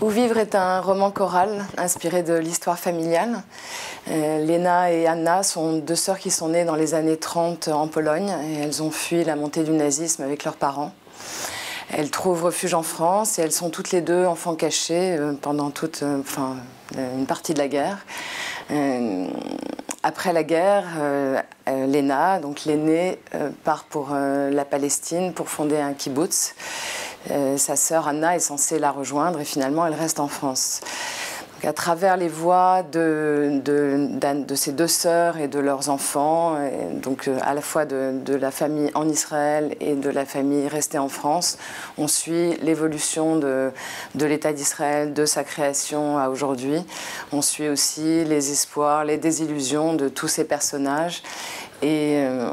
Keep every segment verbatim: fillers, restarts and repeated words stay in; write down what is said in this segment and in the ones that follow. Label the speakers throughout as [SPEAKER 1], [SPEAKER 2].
[SPEAKER 1] Où vivre est un roman choral inspiré de l'histoire familiale. Euh, Lena et Anna sont deux sœurs qui sont nées dans les années trente en Pologne et elles ont fui la montée du nazisme avec leurs parents. Elles trouvent refuge en France et elles sont toutes les deux enfants cachés euh, pendant toute, euh, enfin, une partie de la guerre. Euh, après la guerre, euh, euh, Lena, donc l'aînée, euh, part pour euh, la Palestine pour fonder un kibbutz. Euh, sa sœur Anna est censée la rejoindre et finalement elle reste en France. Donc, à travers les voix de, de, de ces deux sœurs et de leurs enfants, et donc euh, à la fois de, de la famille en Israël et de la famille restée en France, on suit l'évolution de, de l'État d'Israël, de sa création à aujourd'hui. On suit aussi les espoirs, les désillusions de tous ces personnages. Et euh,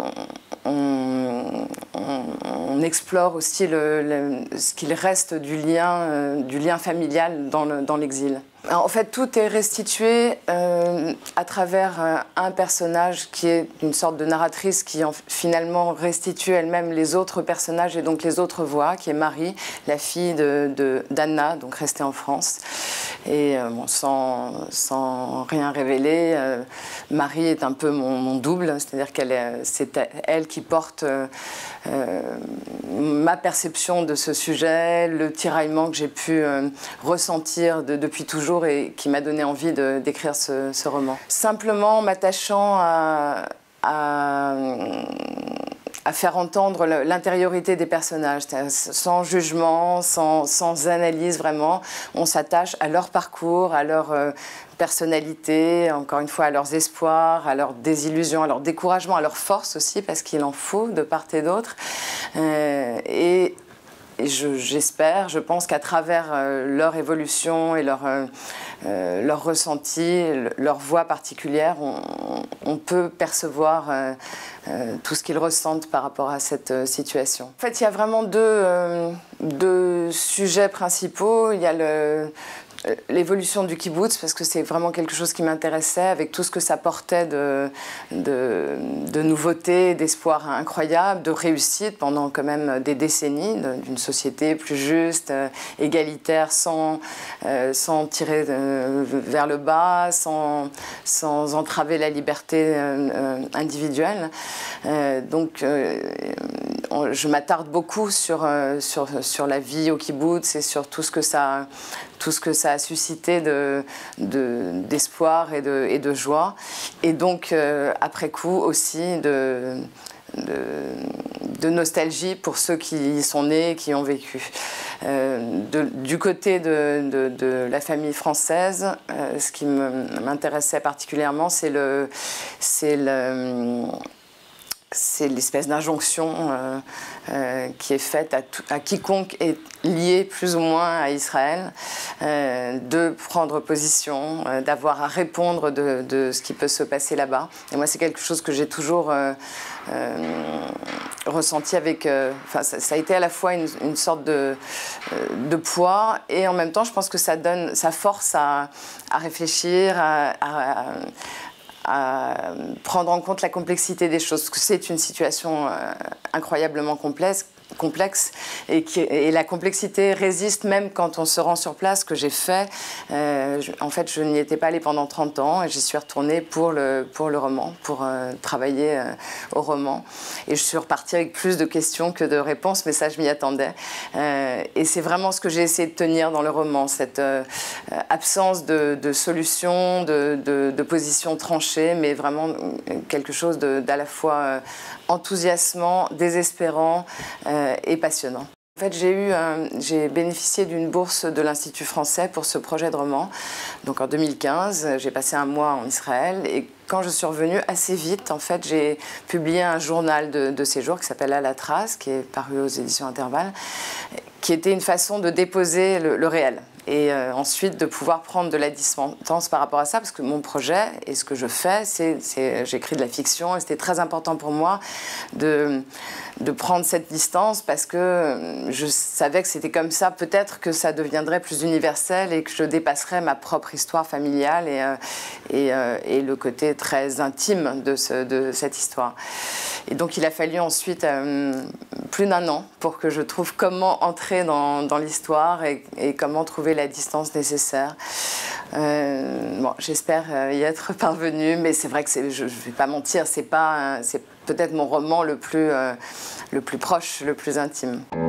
[SPEAKER 1] on, on, on explore aussi le, le, ce qu'il reste du lien, euh, du lien familial dans, le, dans l'exil. En fait, tout est restitué euh, à travers euh, un personnage qui est une sorte de narratrice qui en, finalement restitue elle-même les autres personnages et donc les autres voix, qui est Marie, la fille de, de, d'Anna, donc restée en France. Et euh, bon, sans, sans rien révéler, euh, Marie est un peu mon, mon double, c'est-à-dire qu'elle est, c'est elle qui porte euh, euh, ma perception de ce sujet, le tiraillement que j'ai pu euh, ressentir de, depuis toujours et qui m'a donné envie de, d'écrire ce, ce roman. Simplement m'attachant à, à, à faire entendre l'intériorité des personnages, sans jugement, sans, sans analyse vraiment. On s'attache à leur parcours, à leur euh, personnalité, encore une fois à leurs espoirs, à leurs désillusions, à leur découragement, à leur force aussi, parce qu'il en faut de part et d'autre. Euh, et Et je, j'espère, je pense qu'à travers euh, leur évolution et leur, euh, euh, leur ressenti, leur voix particulière, on, on peut percevoir euh, euh, tout ce qu'ils ressentent par rapport à cette euh, situation. En fait, il y a vraiment deux, euh, deux sujets principaux. Il y a le... l'évolution du kibbutz, parce que c'est vraiment quelque chose qui m'intéressait, avec tout ce que ça portait de, de, de nouveautés, d'espoir incroyables, de réussite pendant quand même des décennies, d'une société plus juste, euh, égalitaire, sans, euh, sans tirer euh, vers le bas, sans, sans entraver la liberté euh, individuelle. Euh, donc, euh, on, je m'attarde beaucoup sur, euh, sur, sur la vie au kibbutz et sur tout ce que ça, tout ce que ça a suscité de, de, d'espoir et de, et de joie. Et donc, euh, après coup aussi, de, de, de nostalgie pour ceux qui y sont nés et qui ont vécu. Euh, de, du côté de, de, de la famille française, euh, ce qui m'intéressait particulièrement, c'est le... C'est le c'est l'espèce d'injonction euh, euh, qui est faite à, tout, à quiconque est lié plus ou moins à Israël, euh, de prendre position, euh, d'avoir à répondre de, de ce qui peut se passer là-bas. Et moi, c'est quelque chose que j'ai toujours euh, euh, ressenti avec... Euh, enfin, ça, ça a été à la fois une, une sorte de, de poids et en même temps, je pense que ça donne, ça force à, à réfléchir, à... à, à à prendre en compte la complexité des choses, parce que c'est une situation euh, incroyablement complexe, complexe et, qui, et la complexité résiste même quand on se rend sur place, que j'ai fait. Euh, je, en fait, je n'y étais pas allée pendant trente ans et j'y suis retournée pour le, pour le roman, pour euh, travailler euh, au roman. Et je suis repartie avec plus de questions que de réponses, mais ça, je m'y attendais. Euh, et c'est vraiment ce que j'ai essayé de tenir dans le roman, cette euh, absence de, de solution, de, de, de position tranchée, mais vraiment quelque chose de, d'à la fois euh, enthousiasmant, désespérant, euh, et passionnant. En fait, j'ai eu, euh, j'ai bénéficié d'une bourse de l'Institut français pour ce projet de roman. Donc en deux mille quinze, j'ai passé un mois en Israël et quand je suis revenue assez vite, en fait, j'ai publié un journal de, de séjour qui s'appelle À la trace, qui est paru aux éditions Intervalle, qui était une façon de déposer le, le réel. Et euh, ensuite de pouvoir prendre de la distance par rapport à ça, parce que mon projet et ce que je fais, c'est, c'est j'écris de la fiction et c'était très important pour moi de, de prendre cette distance parce que je savais que c'était comme ça, peut-être que ça deviendrait plus universel et que je dépasserais ma propre histoire familiale et, euh, et, euh, et le côté très intime de, ce, de cette histoire. Et donc il a fallu ensuite euh, plus d'un an pour que je trouve comment entrer dans, dans l'histoire et, et comment trouver la distance nécessaire. Euh, bon, j'espère y être parvenue, mais c'est vrai que je ne vais pas mentir, c'est pas, c'est peut-être mon roman le plus, euh, le plus proche, le plus intime.